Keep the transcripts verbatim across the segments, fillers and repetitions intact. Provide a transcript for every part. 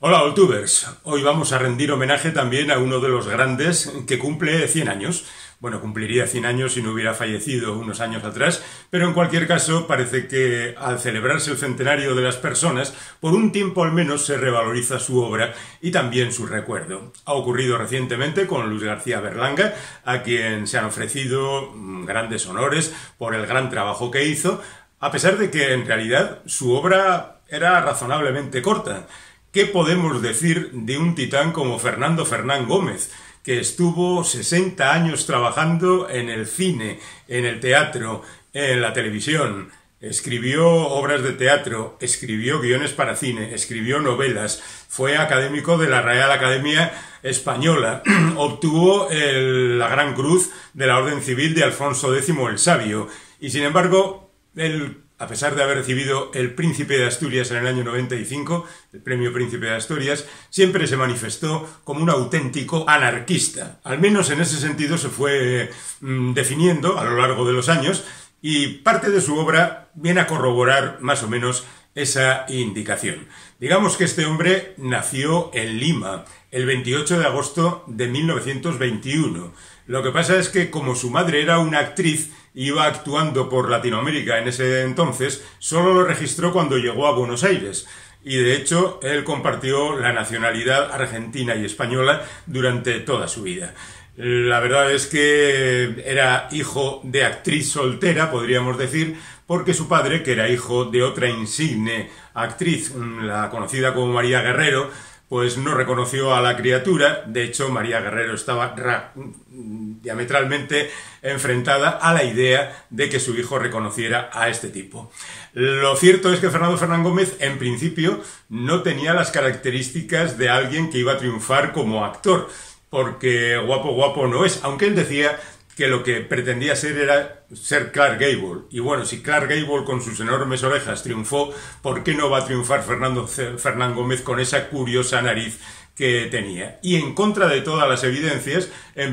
Hola, Oltubers. Hoy vamos a rendir homenaje también a uno de los grandes que cumple cien años. Bueno, cumpliría cien años si no hubiera fallecido unos años atrás, pero en cualquier caso parece que al celebrarse el centenario de las personas, por un tiempo al menos se revaloriza su obra y también su recuerdo. Ha ocurrido recientemente con Luis García Berlanga, a quien se han ofrecido grandes honores por el gran trabajo que hizo, a pesar de que en realidad su obra era razonablemente corta. ¿Qué podemos decir de un titán como Fernando Fernán Gómez, que estuvo sesenta años trabajando en el cine, en el teatro, en la televisión? Escribió obras de teatro, escribió guiones para cine, escribió novelas, fue académico de la Real Academia Española, obtuvo el, la Gran Cruz de la Orden Civil de Alfonso décimo el Sabio, y sin embargo, él, a pesar de haber recibido el Príncipe de Asturias en el año noventa y cinco, el premio Príncipe de Asturias, siempre se manifestó como un auténtico anarquista. Al menos en ese sentido se fue mmm, definiendo a lo largo de los años, y parte de su obra viene a corroborar más o menos esa indicación. Digamos que este hombre nació en Lima el veintiocho de agosto de mil novecientos veintiuno. Lo que pasa es que como su madre era una actriz y iba actuando por Latinoamérica en ese entonces, solo lo registró cuando llegó a Buenos Aires. Y de hecho, él compartió la nacionalidad argentina y española durante toda su vida. La verdad es que era hijo de actriz soltera, podríamos decir, porque su padre, que era hijo de otra insigne actriz, la conocida como María Guerrero, pues no reconoció a la criatura. De hecho, María Guerrero estaba diametralmente enfrentada a la idea de que su hijo reconociera a este tipo. Lo cierto es que Fernando Fernán Gómez, en principio, no tenía las características de alguien que iba a triunfar como actor, porque guapo guapo no es, aunque él decía que lo que pretendía ser era ser Clark Gable. Y bueno, si Clark Gable con sus enormes orejas triunfó, ¿por qué no va a triunfar Fernando Fernán Gómez con esa curiosa nariz que tenía? Y en contra de todas las evidencias,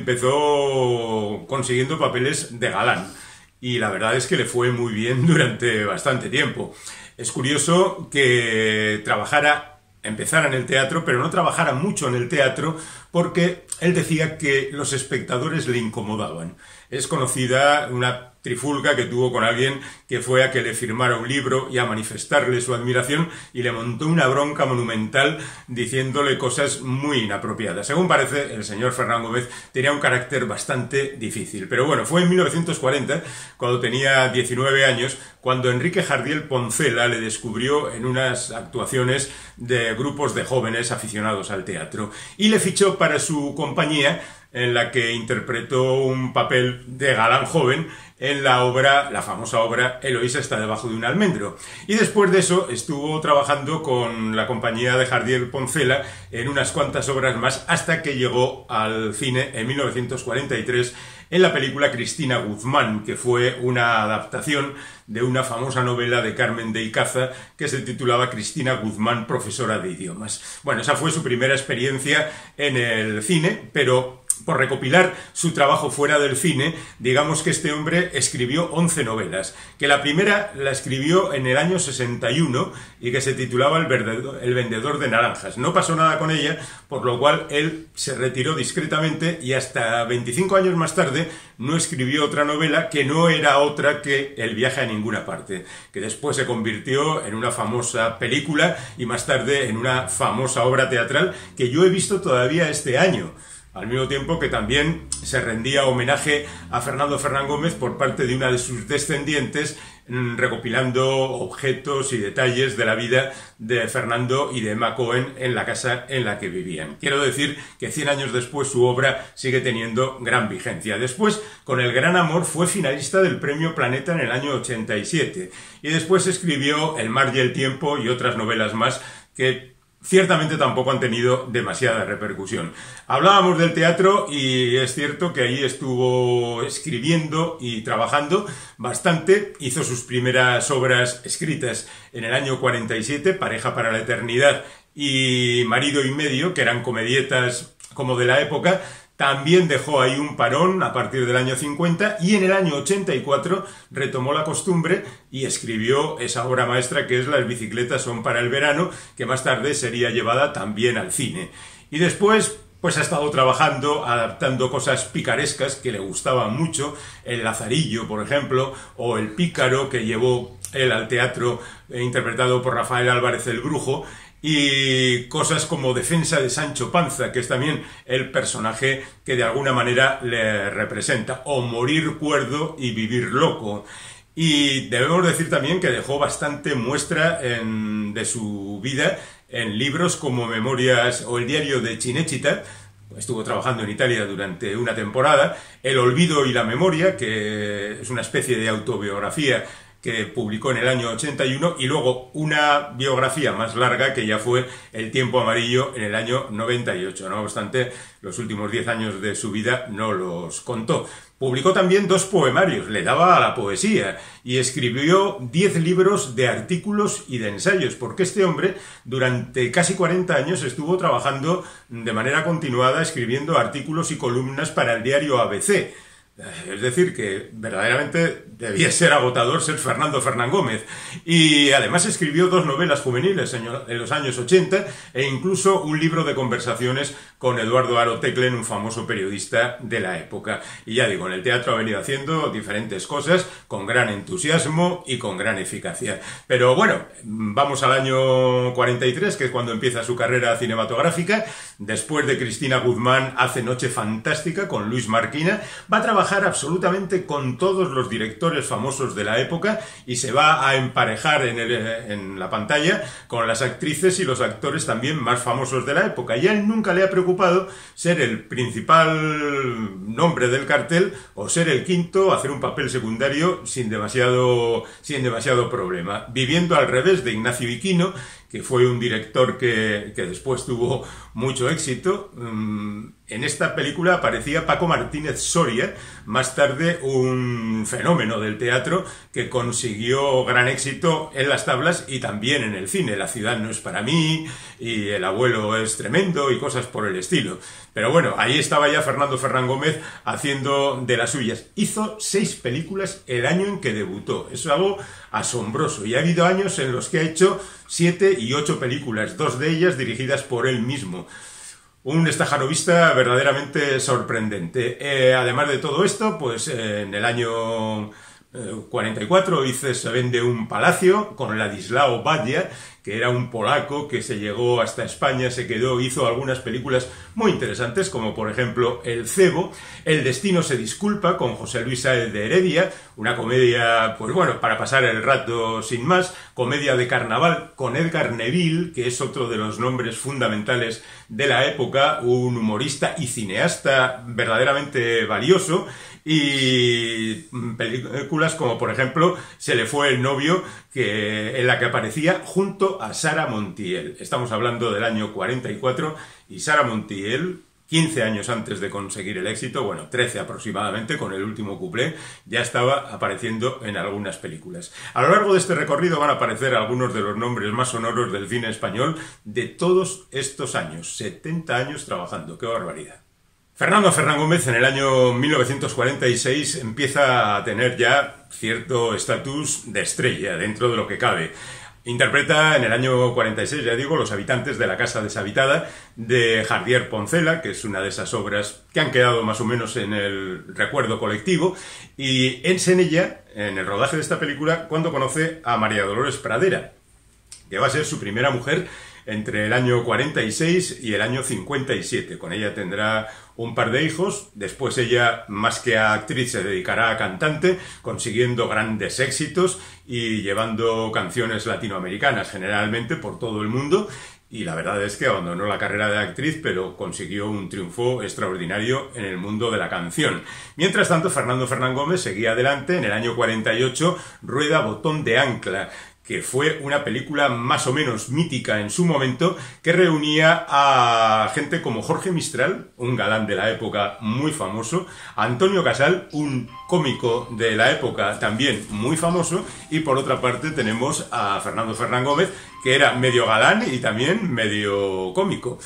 empezó consiguiendo papeles de galán. Y la verdad es que le fue muy bien durante bastante tiempo. Es curioso que trabajara empezara en el teatro, pero no trabajara mucho en el teatro porque él decía que los espectadores le incomodaban. Es conocida una trifulca que tuvo con alguien que fue a que le firmara un libro y a manifestarle su admiración, y le montó una bronca monumental diciéndole cosas muy inapropiadas. Según parece, el señor Fernán Gómez tenía un carácter bastante difícil. Pero bueno, fue en mil novecientos cuarenta, cuando tenía diecinueve años, cuando Enrique Jardiel Poncela le descubrió en unas actuaciones de grupos de jóvenes aficionados al teatro y le fichó para su compañía, en la que interpretó un papel de galán joven en la obra, la famosa obra Eloísa está debajo de un almendro. Y después de eso estuvo trabajando con la compañía de Jardiel Poncela en unas cuantas obras más, hasta que llegó al cine en mil novecientos cuarenta y tres en la película Cristina Guzmán, que fue una adaptación de una famosa novela de Carmen de Icaza que se titulaba Cristina Guzmán, profesora de idiomas. Bueno, esa fue su primera experiencia en el cine, pero por recopilar su trabajo fuera del cine, digamos que este hombre escribió once novelas, que la primera la escribió en el año sesenta y uno y que se titulaba El vendedor de naranjas. No pasó nada con ella, por lo cual él se retiró discretamente y hasta veinticinco años más tarde no escribió otra novela que no era otra que El viaje a ninguna parte, que después se convirtió en una famosa película y más tarde en una famosa obra teatral que yo he visto todavía este año. Al mismo tiempo que también se rendía homenaje a Fernando Fernán Gómez por parte de una de sus descendientes, recopilando objetos y detalles de la vida de Fernando y de Emma Cohen en la casa en la que vivían. Quiero decir que cien años después su obra sigue teniendo gran vigencia. Después, con El gran amor, fue finalista del Premio Planeta en el año ochenta y siete. Y después escribió El mar y el tiempo y otras novelas más que ciertamente tampoco han tenido demasiada repercusión. Hablábamos del teatro y es cierto que ahí estuvo escribiendo y trabajando bastante. Hizo sus primeras obras escritas en el año cuarenta y siete, Pareja para la eternidad y Marido y medio, que eran comedietas como de la época, También dejó ahí un parón a partir del año cincuenta y en el año ochenta y cuatro retomó la costumbre y escribió esa obra maestra que es Las bicicletas son para el verano, que más tarde sería llevada también al cine. Y después pues ha estado trabajando, adaptando cosas picarescas que le gustaban mucho, El Lazarillo, por ejemplo, o El Pícaro, que llevó él al teatro, eh, interpretado por Rafael Álvarez el Brujo, y cosas como Defensa de Sancho Panza, que es también el personaje que de alguna manera le representa, o Morir cuerdo y vivir loco. Y debemos decir también que dejó bastante muestra en, de su vida en libros como Memorias o el diario de Cinecittà. Estuvo trabajando en Italia durante una temporada. El olvido y la memoria, que es una especie de autobiografía que publicó en el año ochenta y uno, y luego una biografía más larga que ya fue El tiempo amarillo en el año noventa y ocho. No obstante, los últimos diez años de su vida no los contó. Publicó también dos poemarios, le daba a la poesía, y escribió diez libros de artículos y de ensayos, porque este hombre durante casi cuarenta años estuvo trabajando de manera continuada escribiendo artículos y columnas para el diario A B C. Es decir, que verdaderamente debía ser agotador ser Fernando Fernán Gómez. Y además escribió dos novelas juveniles en los años ochenta e incluso un libro de conversaciones con Eduardo Haro Teclen, un famoso periodista de la época. Y ya digo, en el teatro ha venido haciendo diferentes cosas con gran entusiasmo y con gran eficacia. Pero bueno, vamos al año cuarenta y tres, que es cuando empieza su carrera cinematográfica. Después de Cristina Guzmán hace Noche Fantástica con Luis Marquina. Va a trabajar absolutamente con todos los directores famosos de la época y se va a emparejar en, el, en la pantalla con las actrices y los actores también más famosos de la época. Y a él nunca le ha preocupado ser el principal nombre del cartel o ser el quinto, hacer un papel secundario sin demasiado, sin demasiado problema. Viviendo al revés de Ignacio Viquino, que fue un director que, que después tuvo mucho éxito. En esta película aparecía Paco Martínez Soria, más tarde un fenómeno del teatro que consiguió gran éxito en las tablas y también en el cine. La ciudad no es para mí, y El abuelo es tremendo, y cosas por el estilo. Pero bueno, ahí estaba ya Fernando Fernán Gómez haciendo de las suyas. Hizo seis películas el año en que debutó. Eso es algo asombroso. Y ha habido años en los que ha hecho siete y ocho películas, dos de ellas dirigidas por él mismo. Un estajanovista verdaderamente sorprendente. Eh, además de todo esto, pues eh, en el año eh, cuarenta y cuatro hizo Se vende un palacio con Ladislao Vajda, que era un polaco que se llegó hasta España, se quedó, hizo algunas películas muy interesantes, como por ejemplo El cebo. El destino se disculpa con José Luis Sáez de Heredia, una comedia, pues bueno, para pasar el rato sin más, comedia de carnaval con Edgar Neville, que es otro de los nombres fundamentales de la época, un humorista y cineasta verdaderamente valioso, y películas como por ejemplo Se le fue el novio, que, en la que aparecía junto a Sara Montiel. Estamos hablando del año cuarenta y cuatro, y Sara Montiel, quince años antes de conseguir el éxito, bueno, trece aproximadamente, con El último cuplé, ya estaba apareciendo en algunas películas. A lo largo de este recorrido van a aparecer algunos de los nombres más sonoros del cine español de todos estos años, setenta años trabajando, ¡qué barbaridad! Fernando Fernán Gómez en el año mil novecientos cuarenta y seis empieza a tener ya cierto estatus de estrella dentro de lo que cabe. Interpreta en el año cuarenta y seis, ya digo, Los habitantes de la casa deshabitada, de Jardier Poncela, que es una de esas obras que han quedado más o menos en el recuerdo colectivo, y es en ella, en el rodaje de esta película, cuando conoce a María Dolores Pradera, que va a ser su primera mujer entre el año cuarenta y seis y el año cincuenta y siete. Con ella tendrá un par de hijos. Después ella, más que a actriz, se dedicará a cantante, consiguiendo grandes éxitos y llevando canciones latinoamericanas generalmente por todo el mundo. Y la verdad es que abandonó la carrera de actriz, pero consiguió un triunfo extraordinario en el mundo de la canción. Mientras tanto, Fernando Fernán Gómez seguía adelante. En el año cuarenta y ocho rueda Botón de ancla, que fue una película más o menos mítica en su momento, que reunía a gente como Jorge Mistral, un galán de la época muy famoso, Antonio Casal, un cómico de la época también muy famoso, y por otra parte tenemos a Fernando Fernán Gómez, que era medio galán y también medio cómico.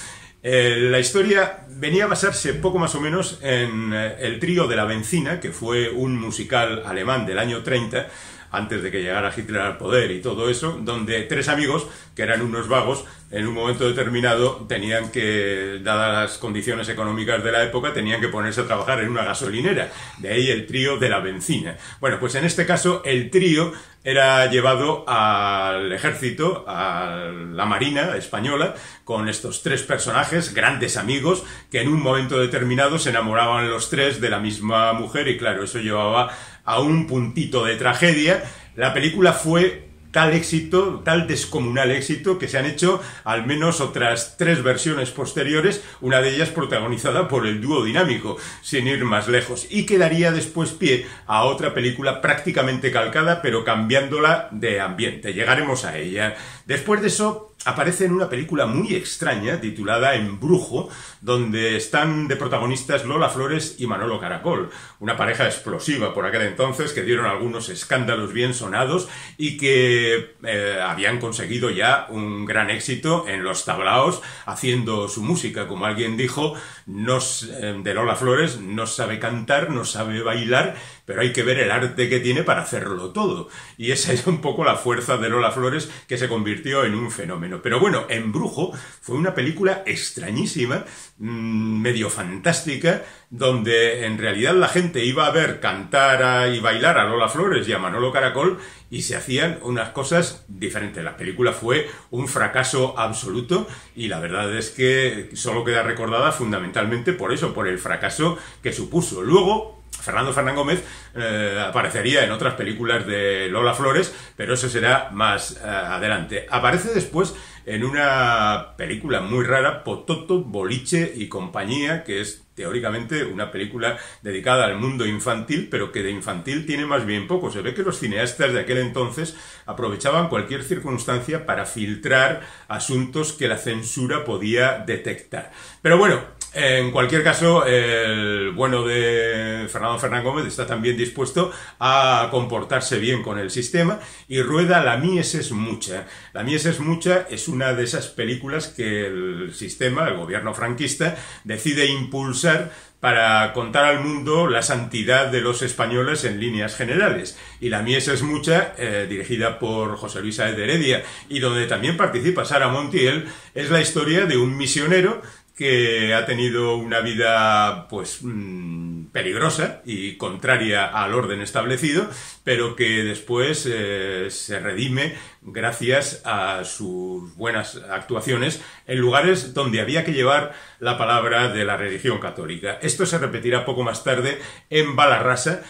Eh, la historia venía a basarse poco más o menos en eh, El trío de la bencina, que fue un musical alemán del año treinta, antes de que llegara Hitler al poder y todo eso, donde tres amigos, que eran unos vagos, en un momento determinado tenían que, dadas las condiciones económicas de la época, tenían que ponerse a trabajar en una gasolinera. De ahí el trío de la bencina. Bueno, pues en este caso el trío era llevado al ejército, a la Marina española, con estos tres personajes, grandes amigos, que en un momento determinado se enamoraban los tres de la misma mujer y claro, eso llevaba a un puntito de tragedia. La película fue tal éxito, tal descomunal éxito, que se han hecho al menos otras tres versiones posteriores, una de ellas protagonizada por el dúo dinámico, sin ir más lejos, y que daría después pie a otra película prácticamente calcada, pero cambiándola de ambiente. Llegaremos a ella. Después de eso, aparece en una película muy extraña titulada Embrujo, donde están de protagonistas Lola Flores y Manolo Caracol, una pareja explosiva por aquel entonces que dieron algunos escándalos bien sonados y que eh, habían conseguido ya un gran éxito en los tablaos haciendo su música. Como alguien dijo, no, eh, de Lola Flores, no sabe cantar, no sabe bailar, pero hay que ver el arte que tiene para hacerlo todo. Y esa es un poco la fuerza de Lola Flores, que se convirtió en un fenómeno. Pero bueno, Embrujo fue una película extrañísima, mmm, medio fantástica, donde en realidad la gente iba a ver cantar a, y bailar a Lola Flores y a Manolo Caracol y se hacían unas cosas diferentes. La película fue un fracaso absoluto y la verdad es que solo queda recordada fundamentalmente por eso, por el fracaso que supuso. Luego, Fernando Fernán Gómez eh, aparecería en otras películas de Lola Flores, pero eso será más eh, adelante. Aparece después en una película muy rara, Pototo, Boliche y compañía, que es teóricamente una película dedicada al mundo infantil, pero que de infantil tiene más bien poco. Se ve que los cineastas de aquel entonces aprovechaban cualquier circunstancia para filtrar asuntos que la censura podía detectar. Pero bueno, en cualquier caso, el bueno de Fernando Fernán Gómez está también dispuesto a comportarse bien con el sistema y rueda La mies es mucha. La mies es mucha es una de esas películas que el sistema, el gobierno franquista, decide impulsar para contar al mundo la santidad de los españoles en líneas generales. Y La mies es mucha, eh, dirigida por José Luis Sáez de Heredia, y donde también participa Sara Montiel, es la historia de un misionero que ha tenido una vida pues mmm, peligrosa y contraria al orden establecido, pero que después eh, se redime gracias a sus buenas actuaciones en lugares donde había que llevar la palabra de la religión católica. Esto se repetirá poco más tarde en Balarrasa,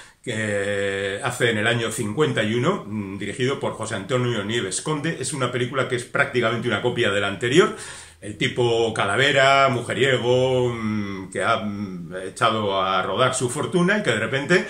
que hace en el año cincuenta y uno, dirigido por José Antonio Nieves Conde. Es una película que es prácticamente una copia de la anterior. El tipo calavera, mujeriego, que ha echado a rodar su fortuna y que de repente,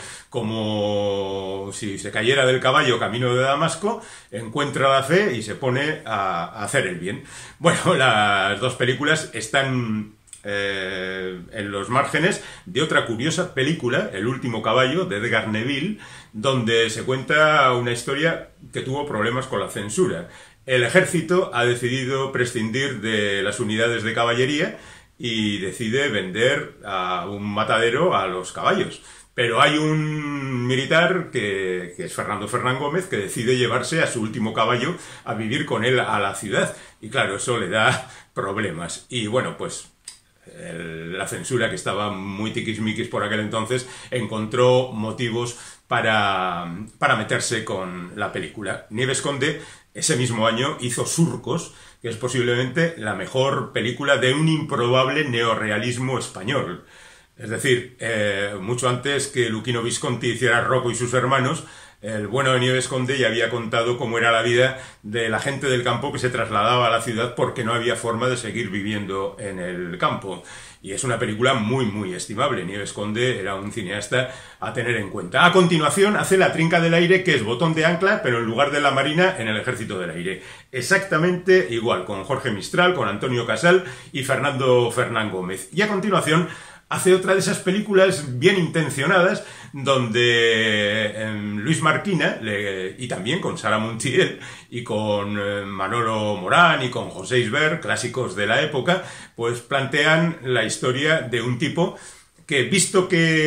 como si se cayera del caballo camino de Damasco, encuentra la fe y se pone a hacer el bien. Bueno, las dos películas están eh, en los márgenes de otra curiosa película, El último caballo, de Edgar Neville, donde se cuenta una historia que tuvo problemas con la censura. El ejército ha decidido prescindir de las unidades de caballería y decide vender a un matadero a los caballos. Pero hay un militar, que, que es Fernando Fernán Gómez, que decide llevarse a su último caballo a vivir con él a la ciudad. Y claro, eso le da problemas. Y bueno, pues el, la censura, que estaba muy tiquismiquis por aquel entonces, encontró motivos para, para meterse con la película. Nieves Conde ese mismo año hizo Surcos, que es posiblemente la mejor película de un improbable neorrealismo español. Es decir, eh, mucho antes que Luchino Visconti hiciera Rocco y sus hermanos, el bueno de Nieves Conde ya había contado cómo era la vida de la gente del campo que se trasladaba a la ciudad porque no había forma de seguir viviendo en el campo. Y es una película muy, muy estimable. Nieves Conde era un cineasta a tener en cuenta. A continuación hace La trinca del aire, que es Botón de ancla, pero en lugar de la Marina, en el Ejército del Aire. Exactamente igual, con Jorge Mistral, con Antonio Casal y Fernando Fernán Gómez. Y a continuación hace otra de esas películas bien intencionadas donde eh, Luis Marquina, le, y también con Sara Montiel, y con eh, Manolo Morán y con José Isbert, clásicos de la época, pues plantean la historia de un tipo que, visto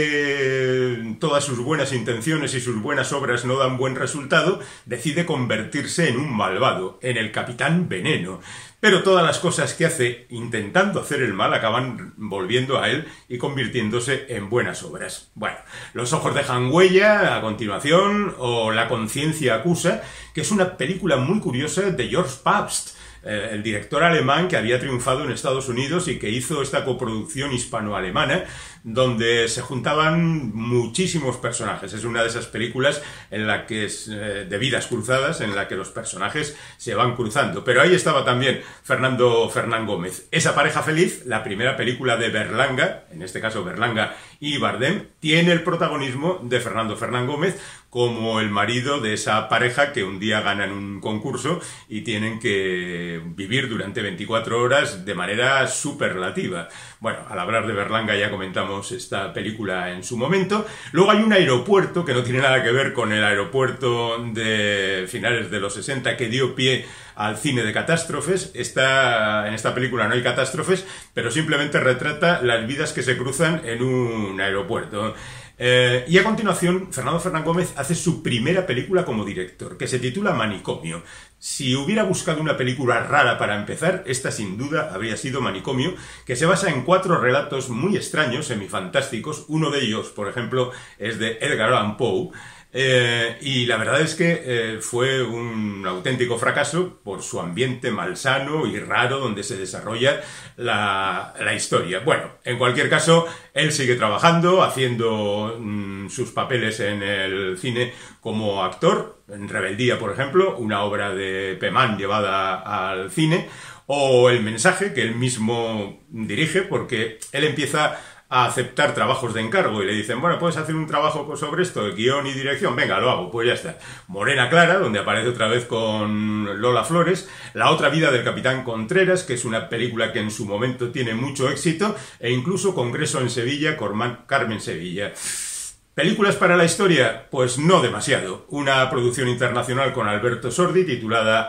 que todas sus buenas intenciones y sus buenas obras no dan buen resultado, decide convertirse en un malvado, en el Capitán Veneno. Pero todas las cosas que hace intentando hacer el mal acaban volviendo a él y convirtiéndose en buenas obras. Bueno, Los ojos dejan huella, a continuación, o La conciencia acusa, que es una película muy curiosa de George Pabst, eh, el director alemán que había triunfado en Estados Unidos y que hizo esta coproducción hispano-alemana donde se juntaban muchísimos personajes. Es una de esas películas en la que es eh, de vidas cruzadas, en la que los personajes se van cruzando. Pero ahí estaba también Fernando Fernán Gómez. Esa pareja feliz, la primera película de Berlanga, en este caso Berlanga y Bardem, tiene el protagonismo de Fernando Fernán Gómez como el marido de esa pareja que un día ganan un concurso y tienen que vivir durante veinticuatro horas de manera superlativa. Bueno, al hablar de Berlanga ya comentamos esta película en su momento. Luego hay un aeropuerto que no tiene nada que ver con el aeropuerto de finales de los sesenta que dio pie al cine de catástrofes. Esta, en esta película no hay catástrofes, pero simplemente retrata las vidas que se cruzan en un aeropuerto. Eh, y a continuación, Fernando Fernán Gómez hace su primera película como director, que se titula Manicomio. Si hubiera buscado una película rara para empezar, esta sin duda habría sido Manicomio, que se basa en cuatro relatos muy extraños, semifantásticos. Uno de ellos, por ejemplo, es de Edgar Allan Poe. Eh, y la verdad es que eh, fue un auténtico fracaso por su ambiente malsano y raro donde se desarrolla la, la historia. Bueno, en cualquier caso, él sigue trabajando, haciendo mmm, sus papeles en el cine como actor, en Rebeldía, por ejemplo, una obra de Peman llevada al cine, o El mensaje, que él mismo dirige, porque él empieza a aceptar trabajos de encargo y le dicen, bueno, ¿puedes hacer un trabajo sobre esto, guión y dirección? Venga, lo hago, pues ya está. Morena Clara, donde aparece otra vez con Lola Flores. La otra vida del Capitán Contreras, que es una película que en su momento tiene mucho éxito, e incluso Congreso en Sevilla, con Carmen Sevilla. ¿Películas para la historia? Pues no demasiado. Una producción internacional con Alberto Sordi, titulada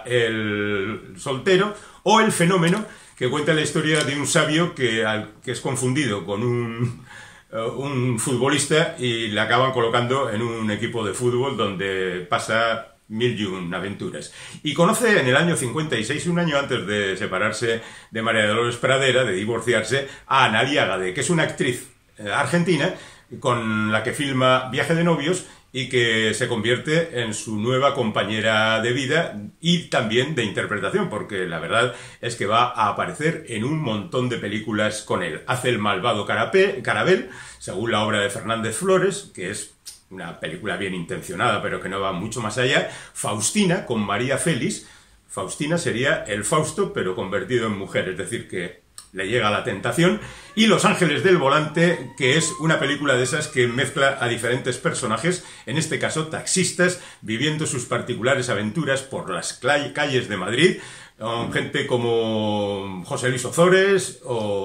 El soltero, o El fenómeno, que cuenta la historia de un sabio que, que es confundido con un, uh, un futbolista y le acaban colocando en un equipo de fútbol donde pasa mil y un aventuras. Y conoce en el año cincuenta y seis, un año antes de separarse de María Dolores Pradera, de divorciarse, a Analia Gade, que es una actriz eh, argentina con la que filma Viaje de novios y que se convierte en su nueva compañera de vida y también de interpretación, porque la verdad es que va a aparecer en un montón de películas con él. Hace El malvado Carapé, Carabel, según la obra de Fernández Flores, que es una película bien intencionada, pero que no va mucho más allá. Faustina, con María Félix. Faustina sería el Fausto, pero convertido en mujer, es decir, que le llega la tentación. Y Los ángeles del volante, que es una película de esas que mezcla a diferentes personajes, en este caso taxistas, viviendo sus particulares aventuras por las calles de Madrid, con gente como José Luis Ozores,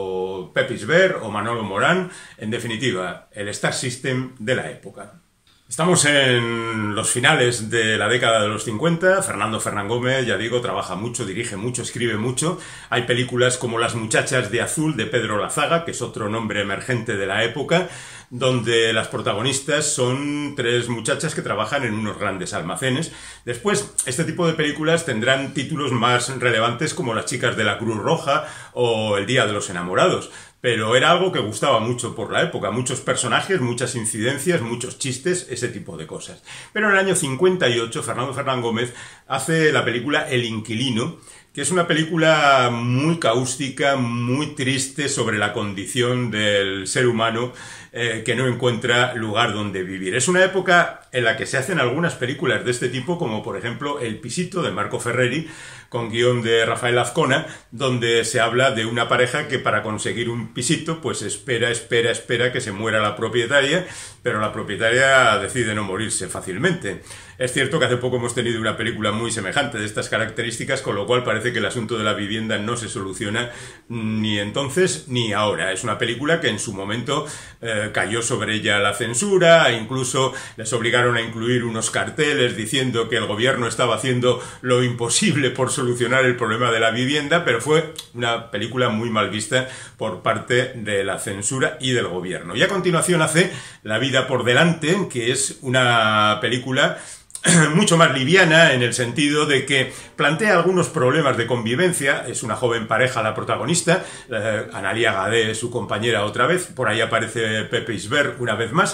o Pepe Isbert, o Manolo Morán. En definitiva, el Star System de la época. Estamos en los finales de la década de los cincuenta, Fernando Fernán Gómez, ya digo, trabaja mucho, dirige mucho, escribe mucho. Hay películas como Las muchachas de azul, de Pedro Lazaga, que es otro nombre emergente de la época, donde las protagonistas son tres muchachas que trabajan en unos grandes almacenes. Después, este tipo de películas tendrán títulos más relevantes como Las chicas de la Cruz Roja o El día de los enamorados. Pero era algo que gustaba mucho por la época, muchos personajes, muchas incidencias, muchos chistes, ese tipo de cosas. Pero en el año cincuenta y ocho, Fernando Fernán Gómez hace la película El inquilino, que es una película muy cáustica, muy triste sobre la condición del ser humano eh, que no encuentra lugar donde vivir. Es una época en la que se hacen algunas películas de este tipo, como por ejemplo El pisito, de Marco Ferreri, con guión de Rafael Azcona, donde se habla de una pareja que para conseguir un pisito, pues espera, espera, espera que se muera la propietaria, pero la propietaria decide no morirse fácilmente. Es cierto que hace poco hemos tenido una película muy semejante de estas características, con lo cual parece que el asunto de la vivienda no se soluciona ni entonces ni ahora. Es una película que en su momento eh, cayó sobre ella la censura, e incluso les obligaron a incluir unos carteles diciendo que el gobierno estaba haciendo lo imposible por solucionar el problema de la vivienda, pero fue una película muy mal vista por parte de la censura y del gobierno. Y a continuación hace La vida por delante, que es una película mucho más liviana en el sentido de que plantea algunos problemas de convivencia. Es una joven pareja la protagonista, eh, Analia Gadé, su compañera otra vez, por ahí aparece Pepe Isbert una vez más,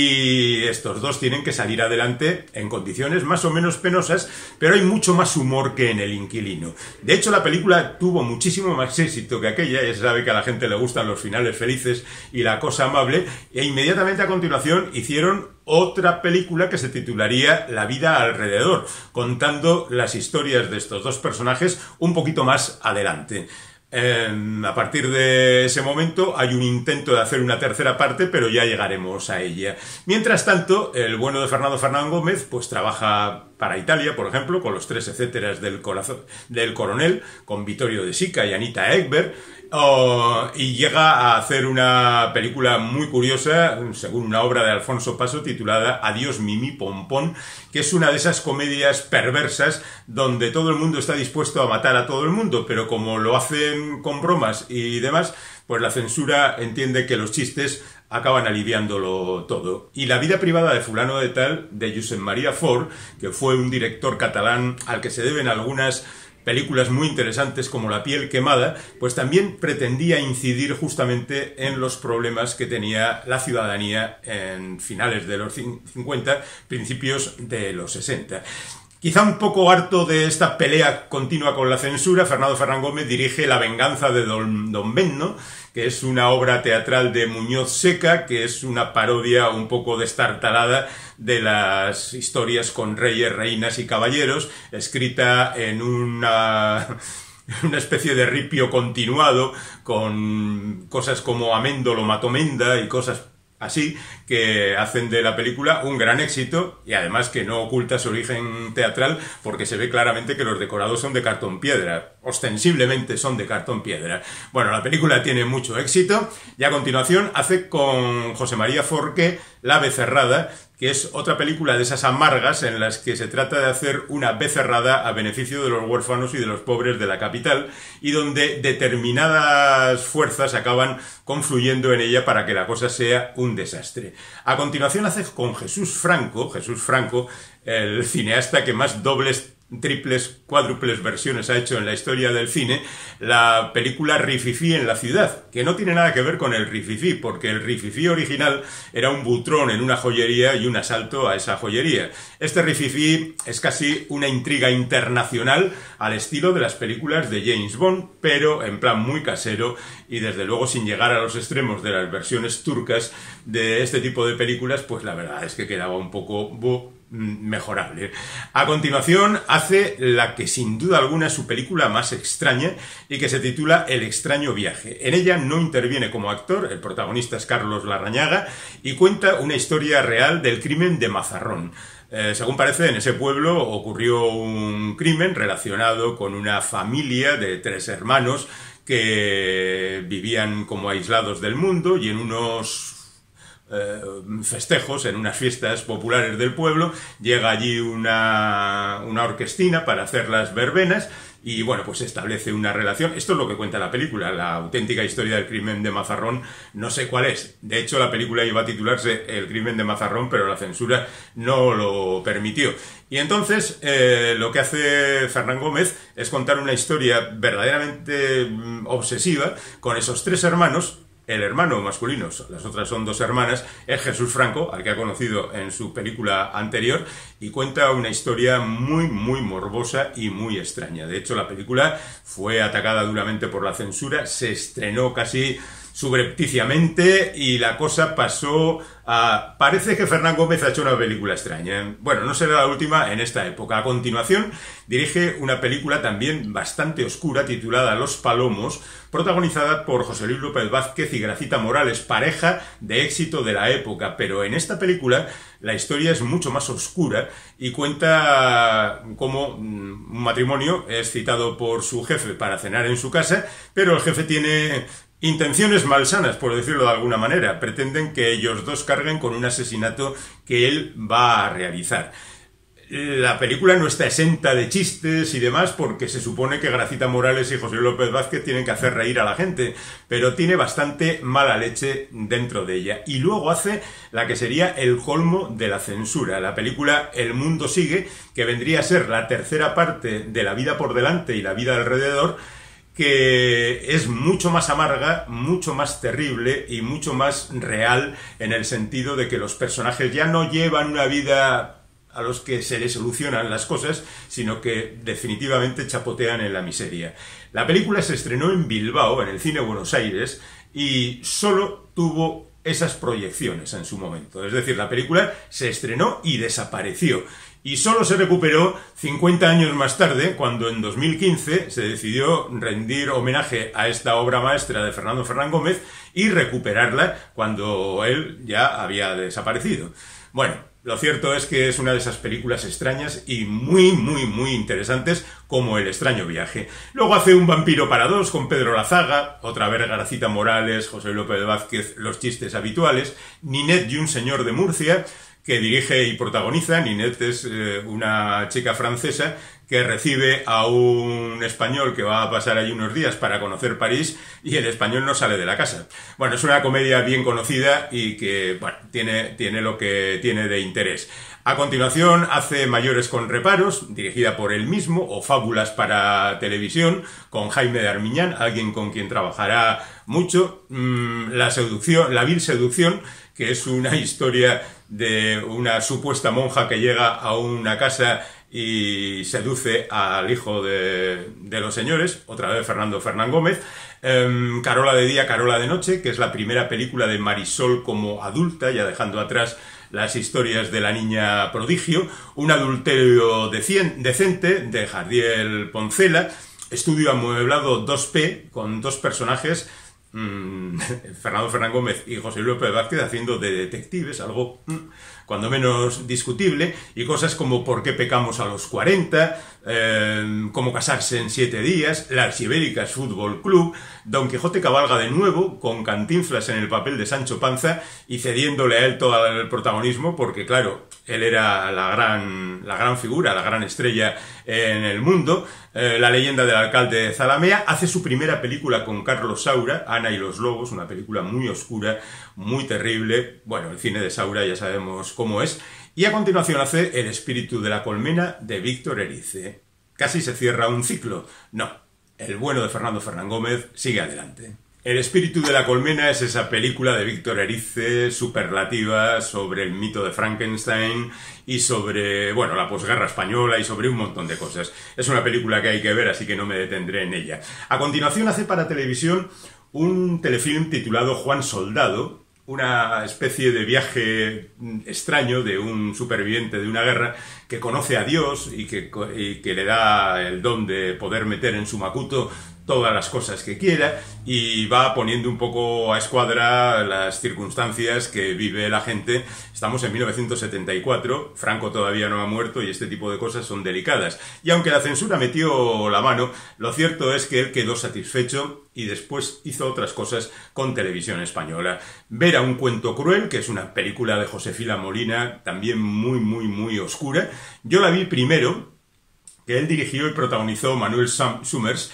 y estos dos tienen que salir adelante en condiciones más o menos penosas, pero hay mucho más humor que en El inquilino. De hecho, la película tuvo muchísimo más éxito que aquella, ya se sabe que a la gente le gustan los finales felices y la cosa amable, e inmediatamente a continuación hicieron otra película que se titularía La vida alrededor, contando las historias de estos dos personajes un poquito más adelante. Eh, a partir de ese momento hay un intento de hacer una tercera parte, pero ya llegaremos a ella. Mientras tanto, el bueno de Fernando Fernán Gómez pues trabaja para Italia, por ejemplo, con los tres etcéteras del, corazón, del Coronel, con Vittorio De Sica y Anita Ekberg, oh, y llega a hacer una película muy curiosa, según una obra de Alfonso Paso, titulada Adiós Mimi Pompón, que es una de esas comedias perversas donde todo el mundo está dispuesto a matar a todo el mundo, pero como lo hacen con bromas y demás, pues la censura entiende que los chistes acaban aliviándolo todo. Y La vida privada de fulano de tal, de Josep Maria Fort, que fue un director catalán al que se deben algunas películas muy interesantes como La piel quemada, pues también pretendía incidir justamente en los problemas que tenía la ciudadanía en finales de los cincuenta, principios de los sesenta. Quizá un poco harto de esta pelea continua con la censura, Fernando Fernán Gómez dirige La venganza de Don, Don Benno, que es una obra teatral de Muñoz Seca, que es una parodia un poco destartalada de las historias con reyes, reinas y caballeros, escrita en una, una especie de ripio continuado, con cosas como Améndolo Matomenda y cosas así, que hacen de la película un gran éxito, y además que no oculta su origen teatral, porque se ve claramente que los decorados son de cartón piedra, ostensiblemente son de cartón piedra. Bueno, la película tiene mucho éxito, y a continuación hace con José María Forqué La becerrada, que es otra película de esas amargas en las que se trata de hacer una becerrada a beneficio de los huérfanos y de los pobres de la capital, y donde determinadas fuerzas acaban confluyendo en ella para que la cosa sea un desastre. A continuación hace con Jesús Franco, Jesús Franco, el cineasta que más dobles, triples, cuádruples versiones ha hecho en la historia del cine, la película Rififí en la ciudad, que no tiene nada que ver con el Rififí, porque el Rififí original era un butrón en una joyería y un asalto a esa joyería. Este Rififí es casi una intriga internacional al estilo de las películas de James Bond, pero en plan muy casero y desde luego sin llegar a los extremos de las versiones turcas de este tipo de películas, pues la verdad es que quedaba un poco mejorable. A continuación hace la que sin duda alguna es su película más extraña y que se titula El extraño viaje. En ella no interviene como actor, el protagonista es Carlos Larrañaga y cuenta una historia real del crimen de Mazarrón. Eh, según parece, en ese pueblo ocurrió un crimen relacionado con una familia de tres hermanos que vivían como aislados del mundo y en unos Eh, festejos, en unas fiestas populares del pueblo, llega allí una, una orquestina para hacer las verbenas y bueno, pues se establece una relación. Esto es lo que cuenta la película, la auténtica historia del crimen de Mazarrón no sé cuál es. De hecho, la película iba a titularse El crimen de Mazarrón, pero la censura no lo permitió. Y entonces eh, lo que hace Fernán Gómez es contar una historia verdaderamente mm, obsesiva con esos tres hermanos. El hermano masculino, las otras son dos hermanas, es Jesús Franco, al que ha conocido en su película anterior, y cuenta una historia muy, muy morbosa y muy extraña. De hecho, la película fue atacada duramente por la censura, se estrenó casi subrepticiamente y la cosa pasó a... Parece que Fernán Gómez ha hecho una película extraña. Bueno, no será la última en esta época. A continuación, dirige una película también bastante oscura titulada Los Palomos, protagonizada por José Luis López Vázquez y Gracita Morales, pareja de éxito de la época. Pero en esta película la historia es mucho más oscura y cuenta cómo un matrimonio es citado por su jefe para cenar en su casa, pero el jefe tiene intenciones malsanas, por decirlo de alguna manera. Pretenden que ellos dos carguen con un asesinato que él va a realizar. La película no está exenta de chistes y demás porque se supone que Gracita Morales y José López Vázquez tienen que hacer reír a la gente, pero tiene bastante mala leche dentro de ella. Y luego hace la que sería el colmo de la censura. La película El mundo sigue, que vendría a ser la tercera parte de La vida por delante y La vida alrededor, que es mucho más amarga, mucho más terrible y mucho más real en el sentido de que los personajes ya no llevan una vida a los que se les solucionan las cosas, sino que definitivamente chapotean en la miseria. La película se estrenó en Bilbao, en el Cine Buenos Aires, y solo tuvo esas proyecciones en su momento. Es decir, la película se estrenó y desapareció. Y solo se recuperó cincuenta años más tarde, cuando en dos mil quince se decidió rendir homenaje a esta obra maestra de Fernando Fernán Gómez y recuperarla cuando él ya había desaparecido. Bueno, lo cierto es que es una de esas películas extrañas y muy, muy, muy interesantes, como El extraño viaje. Luego hace Un vampiro para dos con Pedro Lazaga, otra vez Gracita Morales, José López Vázquez, los chistes habituales, Ninette y un señor de Murcia, que dirige y protagoniza. Ninette es eh, una chica francesa que recibe a un español que va a pasar ahí unos días para conocer París y el español no sale de la casa. Bueno, es una comedia bien conocida y que, bueno, tiene, tiene lo que tiene de interés. A continuación hace Mayores con reparos, dirigida por él mismo, o Fábulas para televisión, con Jaime de Armiñán, alguien con quien trabajará mucho. Mm, la seducción, La vil seducción, que es una historia de una supuesta monja que llega a una casa y seduce al hijo de, de los señores, otra vez Fernando Fernán Gómez. eh, Carola de día, Carola de noche, que es la primera película de Marisol como adulta, ya dejando atrás las historias de la niña prodigio. Un adulterio decente, de Jardiel Poncela. Estudio amueblado dos P, con dos personajes, mmm, Fernando Fernán Gómez y José López Vázquez, haciendo de detectives, algo mmm, cuando menos discutible, y cosas como Por qué pecamos a los cuarenta, eh, Cómo casarse en siete días, La Archibéricas Fútbol Club. Don Quijote cabalga de nuevo, con Cantinflas en el papel de Sancho Panza y cediéndole a él todo el protagonismo, porque claro, él era la gran, la gran figura, la gran estrella en el mundo. Eh, La leyenda del alcalde de Zalamea. Hace su primera película con Carlos Saura, Ana y los lobos, una película muy oscura, muy terrible. Bueno, el cine de Saura ya sabemos cómo es. Y a continuación hace El espíritu de la colmena, de Víctor Erice. Casi se cierra un ciclo. No, el bueno de Fernando Fernán Gómez sigue adelante. El espíritu de la colmena es esa película de Víctor Erice superlativa sobre el mito de Frankenstein y sobre, bueno, la posguerra española y sobre un montón de cosas. Es una película que hay que ver, así que no me detendré en ella. A continuación hace para televisión un telefilm titulado Juan Soldado, una especie de viaje extraño de un superviviente de una guerra que conoce a Dios y que, y que le da el don de poder meter en su macuto todas las cosas que quiera, y va poniendo un poco a escuadra las circunstancias que vive la gente. Estamos en mil novecientos setenta y cuatro, Franco todavía no ha muerto y este tipo de cosas son delicadas. Y aunque la censura metió la mano, lo cierto es que él quedó satisfecho y después hizo otras cosas con Televisión Española. Ver a un cuento cruel, que es una película de Josefina Molina, también muy, muy, muy oscura. Yo la vi primero, que él dirigió y protagonizó Manuel Summers,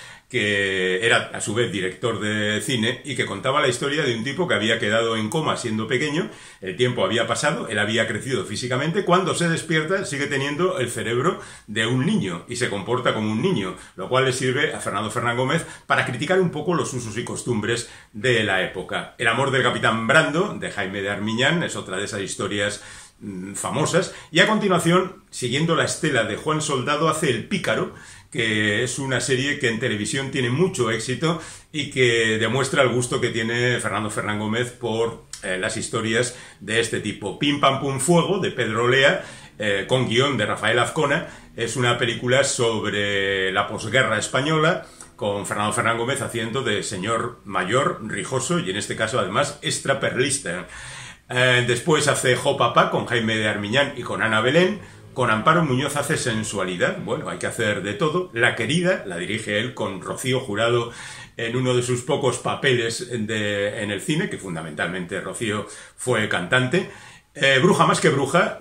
que era a su vez director de cine y que contaba la historia de un tipo que había quedado en coma siendo pequeño. El tiempo había pasado, él había crecido físicamente, cuando se despierta sigue teniendo el cerebro de un niño y se comporta como un niño, lo cual le sirve a Fernando Fernán Gómez para criticar un poco los usos y costumbres de la época. El amor del capitán Brando, de Jaime de Armiñán, es otra de esas historias mmm, famosas. Y a continuación, siguiendo la estela de Juan Soldado, hace El pícaro, que es una serie que en televisión tiene mucho éxito y que demuestra el gusto que tiene Fernando Fernán Gómez por eh, las historias de este tipo. Pim Pam Pum Fuego, de Pedro Lea, eh, con guión de Rafael Azcona, es una película sobre la posguerra española, con Fernando Fernán Gómez haciendo de señor mayor, rijoso y en este caso además extraperlista. Eh, después hace Jo Papá con Jaime de Armiñán y con Ana Belén. Con Amparo Muñoz hace Sensualidad. Bueno, hay que hacer de todo. La Querida la dirige él con Rocío Jurado en uno de sus pocos papeles de, en el cine, que fundamentalmente Rocío fue cantante. Eh, Bruja más que bruja,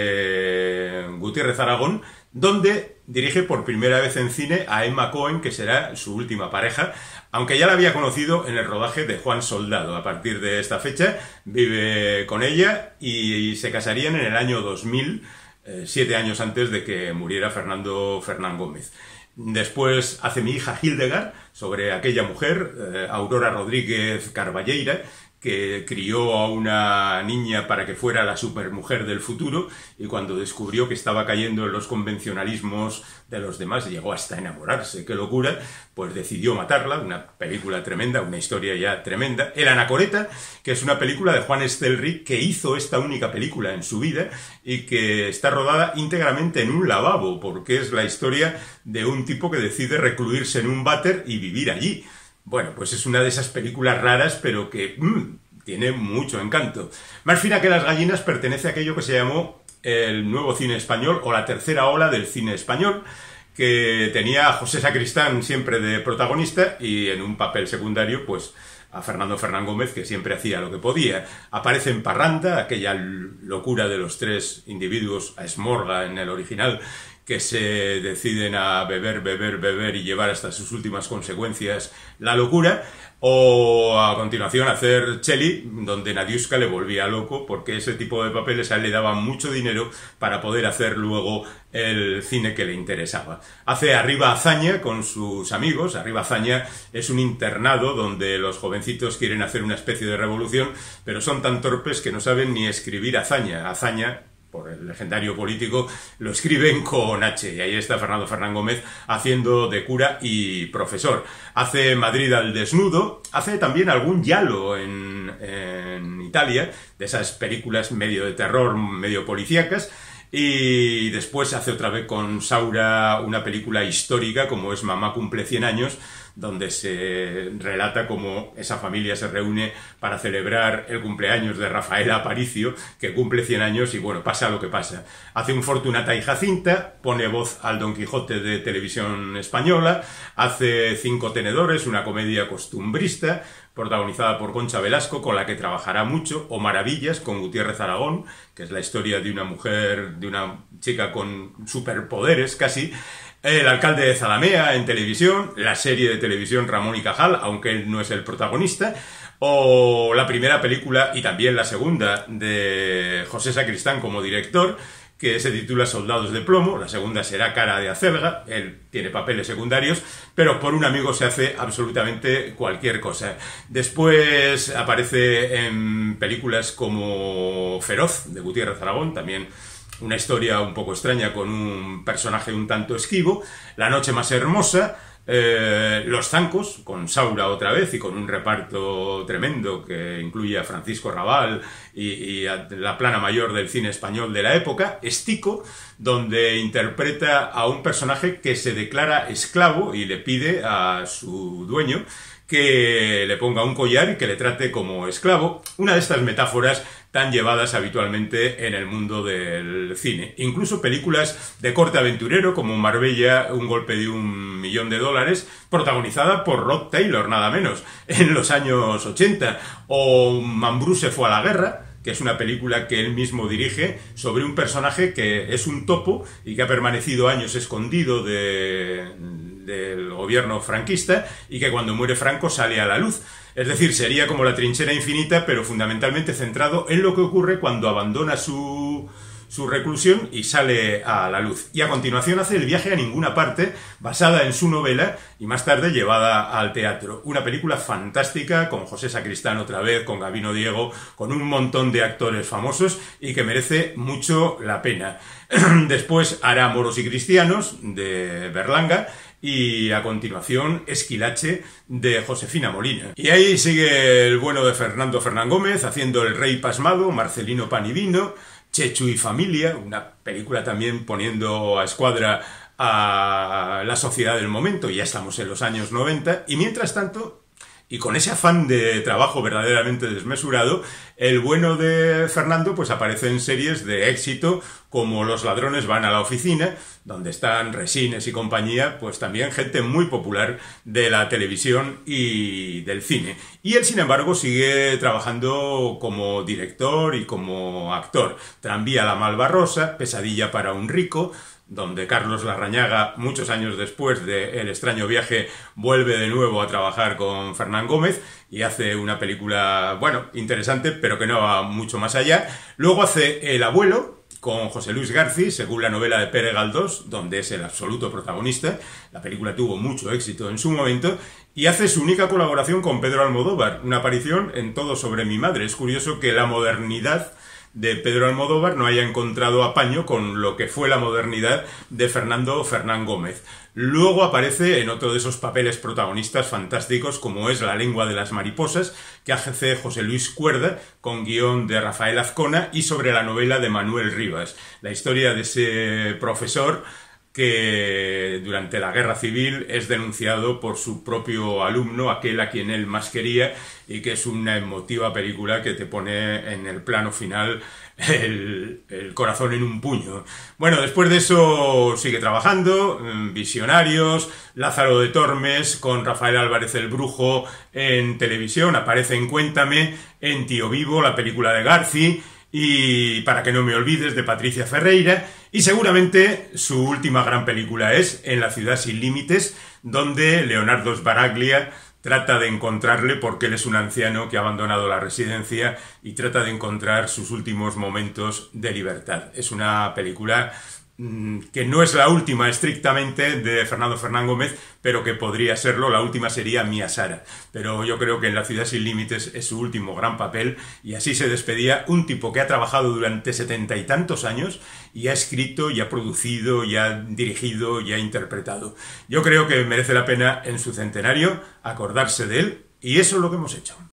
de Gutiérrez Aragón, donde dirige por primera vez en cine a Emma Cohen, que será su última pareja, aunque ya la había conocido en el rodaje de Juan Soldado. A partir de esta fecha vive con ella y, y se casarían en el año dos mil, eh, siete años antes de que muriera Fernando Fernán Gómez. Después hace Mi hija Hildegard, sobre aquella mujer, eh, Aurora Rodríguez Carballeira, que crió a una niña para que fuera la supermujer del futuro y cuando descubrió que estaba cayendo en los convencionalismos de los demás, llegó hasta enamorarse, qué locura, pues decidió matarla. Una película tremenda, una historia ya tremenda. El Anacoreta, que es una película de Juan Estelrich, que hizo esta única película en su vida y que está rodada íntegramente en un lavabo, porque es la historia de un tipo que decide recluirse en un váter y vivir allí. Bueno, pues es una de esas películas raras, pero que mmm, tiene mucho encanto. Más fina que las gallinas pertenece a aquello que se llamó el nuevo cine español, o la tercera ola del cine español, que tenía a José Sacristán siempre de protagonista y en un papel secundario, pues a Fernando Fernán Gómez, que siempre hacía lo que podía. Aparece en Parranda, aquella locura de los tres individuos, a Esmorga en el original, que se deciden a beber, beber, beber y llevar hasta sus últimas consecuencias la locura, o a continuación hacer Cheli, donde Nadiuska le volvía loco, porque ese tipo de papeles a él le daban mucho dinero para poder hacer luego el cine que le interesaba. Hace Arriba Hazaña con sus amigos. Arriba Hazaña es un internado donde los jovencitos quieren hacer una especie de revolución, pero son tan torpes que no saben ni escribir hazaña. Hazaña, por el legendario político, lo escriben con H, y ahí está Fernando Fernán Gómez haciendo de cura y profesor. Hace Madrid al desnudo, hace también algún giallo en, en Italia, de esas películas medio de terror, medio policíacas, y después hace otra vez con Saura una película histórica como es Mamá cumple cien años, donde se relata cómo esa familia se reúne para celebrar el cumpleaños de Rafaela Aparicio, que cumple cien años y bueno, pasa lo que pasa. Hace un Fortunata y Jacinta, pone voz al Don Quijote de Televisión Española, hace Cinco Tenedores, una comedia costumbrista, protagonizada por Concha Velasco, con la que trabajará mucho, o Maravillas, con Gutiérrez Aragón, que es la historia de una mujer, de una chica con superpoderes casi. El alcalde de Zalamea en televisión, la serie de televisión Ramón y Cajal, aunque él no es el protagonista, o la primera película y también la segunda de José Sacristán como director, que se titula Soldados de Plomo. La segunda será Cara de Acelga, él tiene papeles secundarios, pero por un amigo se hace absolutamente cualquier cosa. Después aparece en películas como Feroz, de Gutiérrez Aragón, también una historia un poco extraña con un personaje un tanto esquivo. La noche más hermosa, eh, Los zancos, con Saura otra vez y con un reparto tremendo que incluye a Francisco Rabal y, y a la plana mayor del cine español de la época. Estico, donde interpreta a un personaje que se declara esclavo y le pide a su dueño que le ponga un collar y que le trate como esclavo. Una de estas metáforas tan llevadas habitualmente en el mundo del cine. Incluso películas de corte aventurero como Marbella, un golpe de un millón de dólares, protagonizada por Rod Taylor, nada menos, en los años ochenta. O Mambrú se fue a la guerra, que es una película que él mismo dirige, sobre un personaje que es un topo y que ha permanecido años escondido de, del gobierno franquista y que cuando muere Franco sale a la luz. Es decir, sería como La trinchera infinita, pero fundamentalmente centrado en lo que ocurre cuando abandona su, su reclusión y sale a la luz. Y a continuación hace El viaje a ninguna parte, basada en su novela y más tarde llevada al teatro. Una película fantástica, con José Sacristán otra vez, con Gabino Diego, con un montón de actores famosos y que merece mucho la pena. Después hará Moros y Cristianos, de Berlanga, y a continuación Esquilache, de Josefina Molina. Y ahí sigue el bueno de Fernando Fernán Gómez haciendo El rey pasmado, Marcelino Pan y Vino, Chechu y familia, una película también poniendo a escuadra a la sociedad del momento, ya estamos en los años noventa, y mientras tanto, y con ese afán de trabajo verdaderamente desmesurado, el bueno de Fernando pues aparece en series de éxito como Los ladrones van a la oficina, donde están Resines y compañía, pues también gente muy popular de la televisión y del cine. Y él, sin embargo, sigue trabajando como director y como actor. Tranvía la Malvarrosa, Pesadilla para un rico, donde Carlos Larrañaga, muchos años después de El extraño viaje, vuelve de nuevo a trabajar con Fernán Gómez y hace una película, bueno, interesante, pero que no va mucho más allá. Luego hace El abuelo, con José Luis García, según la novela de Pere Galdós, donde es el absoluto protagonista. La película tuvo mucho éxito en su momento, y hace su única colaboración con Pedro Almodóvar, una aparición en Todo sobre mi madre. Es curioso que la modernidad de Pedro Almodóvar no haya encontrado apaño con lo que fue la modernidad de Fernando Fernán Gómez. Luego aparece en otro de esos papeles protagonistas fantásticos como es La lengua de las mariposas, que hace José Luis Cuerda, con guión de Rafael Azcona y sobre la novela de Manuel Rivas. La historia de ese profesor que durante la guerra civil es denunciado por su propio alumno, aquel a quien él más quería, y que es una emotiva película que te pone en el plano final el, el corazón en un puño. Bueno, después de eso sigue trabajando, Visionarios, Lázaro de Tormes, con Rafael Álvarez el Brujo en televisión, aparece en Cuéntame, en Tío Vivo, la película de García, y Para que no me olvides, de Patricia Ferreira, y seguramente su última gran película es En la ciudad sin límites, donde Leonardo Sbaraglia trata de encontrarle, porque él es un anciano que ha abandonado la residencia y trata de encontrar sus últimos momentos de libertad. Es una película que no es la última estrictamente de Fernando Fernán Gómez, pero que podría serlo. La última sería Mía Sara, pero yo creo que En la ciudad sin límites es su último gran papel, y así se despedía un tipo que ha trabajado durante setenta y tantos años y ha escrito, y ha producido, y ha dirigido, y ha interpretado. Yo creo que merece la pena en su centenario acordarse de él, y eso es lo que hemos hecho.